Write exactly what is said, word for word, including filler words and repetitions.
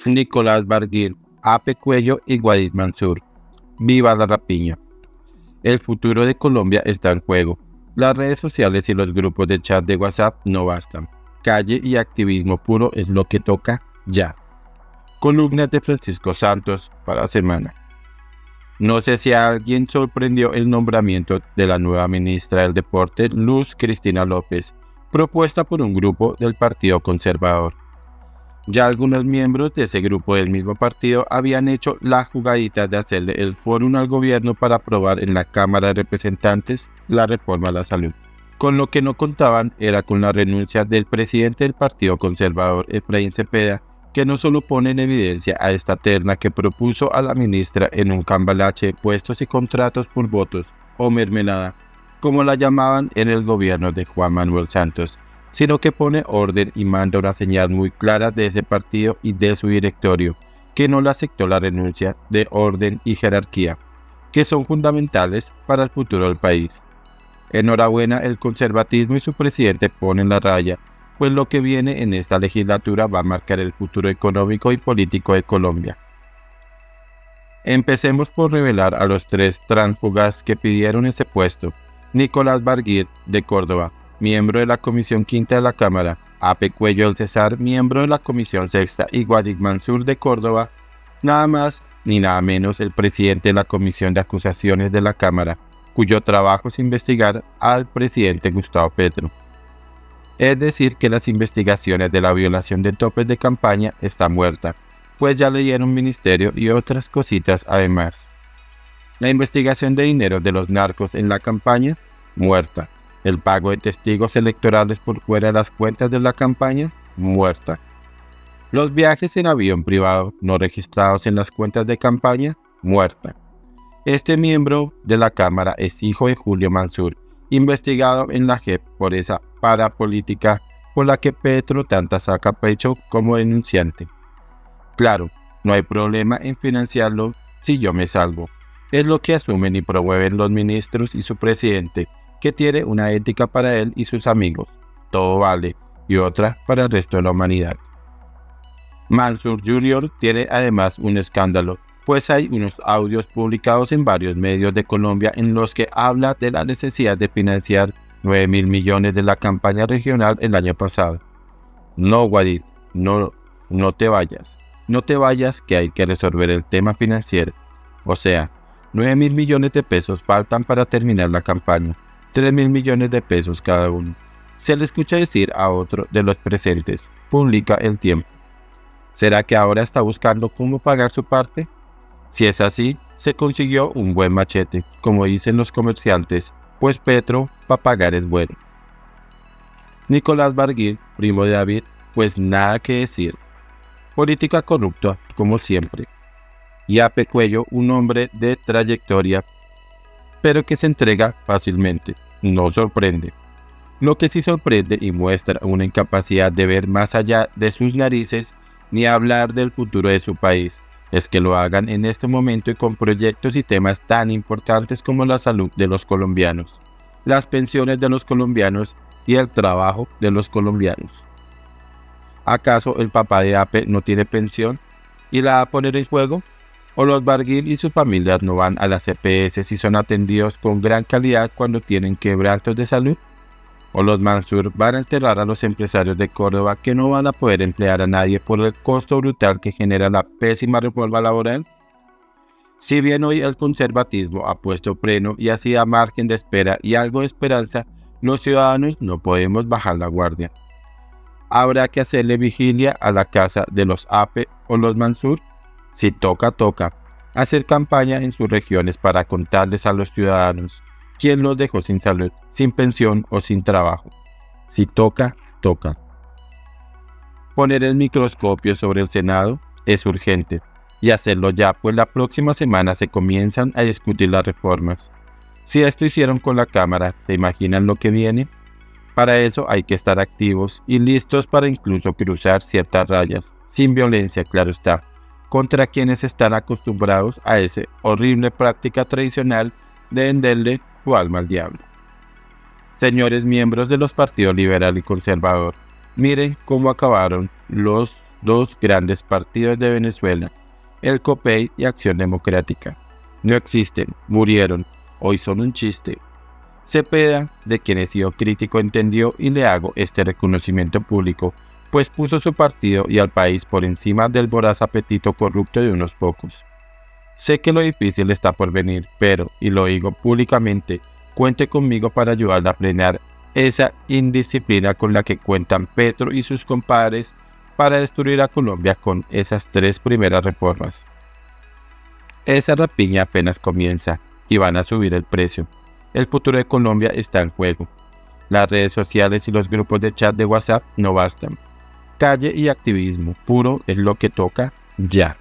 Nicolás Barguil, Ape Cuello y Guadid Mansur. ¡Viva la rapiña! El futuro de Colombia está en juego. Las redes sociales y los grupos de chat de WhatsApp no bastan. Calle y activismo puro es lo que toca ya. Columnas de Francisco Santos para semana. No sé si a alguien sorprendió el nombramiento de la nueva ministra del Deporte, Luz Cristina López, propuesta por un grupo del Partido Conservador. Ya algunos miembros de ese grupo del mismo partido habían hecho la jugadita de hacerle el fórum al gobierno para aprobar en la Cámara de Representantes la reforma a la salud. Con lo que no contaban era con la renuncia del presidente del Partido Conservador, Efraín Cepeda, que no solo pone en evidencia a esta terna que propuso a la ministra en un cambalache de puestos y contratos por votos, o mermelada, como la llamaban en el gobierno de Juan Manuel Santos, sino que pone orden y manda una señal muy clara de ese partido y de su directorio, que no le aceptó la renuncia de orden y jerarquía, que son fundamentales para el futuro del país. Enhorabuena, el conservatismo y su presidente ponen la raya, pues lo que viene en esta legislatura va a marcar el futuro económico y político de Colombia. Empecemos por revelar a los tres tránsfugas que pidieron ese puesto. Nicolás Barguil, de Córdoba, miembro de la Comisión Quinta de la Cámara, Ape Cuello del Cesar, miembro de la Comisión Sexta, y Guadid Mansur de Córdoba, nada más ni nada menos el presidente de la Comisión de Acusaciones de la Cámara, cuyo trabajo es investigar al presidente Gustavo Petro. Es decir, que las investigaciones de la violación de topes de campaña están muertas, pues ya le dieron ministerio y otras cositas además. La investigación de dinero de los narcos en la campaña, muerta. El pago de testigos electorales por fuera de las cuentas de la campaña, muerta. Los viajes en avión privado no registrados en las cuentas de campaña, muerta. Este miembro de la Cámara es hijo de Julio Mansur, investigado en la J E P por esa parapolítica por la que Petro tanta saca pecho como denunciante. Claro, no hay problema en financiarlo si yo me salvo. Es lo que asumen y promueven los ministros y su presidente, que tiene una ética para él y sus amigos, todo vale, y otra para el resto de la humanidad. Mansur junior tiene además un escándalo, pues hay unos audios publicados en varios medios de Colombia en los que habla de la necesidad de financiar nueve mil millones de la campaña regional el año pasado. No, Guadid, no, no te vayas, no te vayas que hay que resolver el tema financiero. O sea, nueve mil millones de pesos faltan para terminar la campaña, tres mil millones de pesos cada uno. Se le escucha decir a otro de los presentes, publica El Tiempo. ¿Será que ahora está buscando cómo pagar su parte? Si es así, se consiguió un buen machete, como dicen los comerciantes, pues Petro para pagar es bueno. Nicolás Barguil, primo de David, pues nada que decir. Política corrupta, como siempre. Y Ape Cuello, un hombre de trayectoria, pero que se entrega fácilmente. No sorprende. Lo que sí sorprende y muestra una incapacidad de ver más allá de sus narices ni hablar del futuro de su país, es que lo hagan en este momento y con proyectos y temas tan importantes como la salud de los colombianos, las pensiones de los colombianos y el trabajo de los colombianos. ¿Acaso el papá de Ape no tiene pensión y la va a poner en juego? ¿O los Barguil y sus familias no van a las E P S si son atendidos con gran calidad cuando tienen quebrantos de salud? ¿O los Mansur van a enterrar a los empresarios de Córdoba que no van a poder emplear a nadie por el costo brutal que genera la pésima reforma laboral? Si bien hoy el conservatismo ha puesto freno y así a margen de espera y algo de esperanza, los ciudadanos no podemos bajar la guardia. ¿Habrá que hacerle vigilia a la casa de los Ape o los Mansur? Si toca, toca. Hacer campaña en sus regiones para contarles a los ciudadanos quién los dejó sin salud, sin pensión o sin trabajo. Si toca, toca. Poner el microscopio sobre el Senado es urgente, y hacerlo ya, pues la próxima semana se comienzan a discutir las reformas. Si esto hicieron con la Cámara, ¿se imaginan lo que viene? Para eso hay que estar activos y listos para incluso cruzar ciertas rayas, sin violencia, claro está, contra quienes están acostumbrados a esa horrible práctica tradicional de venderle su alma al diablo. Señores miembros de los partidos liberal y conservador, miren cómo acabaron los dos grandes partidos de Venezuela, el COPEI y Acción Democrática. No existen, murieron, hoy son un chiste. Cepeda, de quien he sido crítico, entendió y le hago este reconocimiento público, pues puso su partido y al país por encima del voraz apetito corrupto de unos pocos. Sé que lo difícil está por venir, pero, y lo digo públicamente, cuente conmigo para ayudarle a frenar esa indisciplina con la que cuentan Petro y sus compadres para destruir a Colombia con esas tres primeras reformas. Esa rapiña apenas comienza y van a subir el precio. El futuro de Colombia está en juego. Las redes sociales y los grupos de chat de WhatsApp no bastan. Calle y activismo puro es lo que toca ya.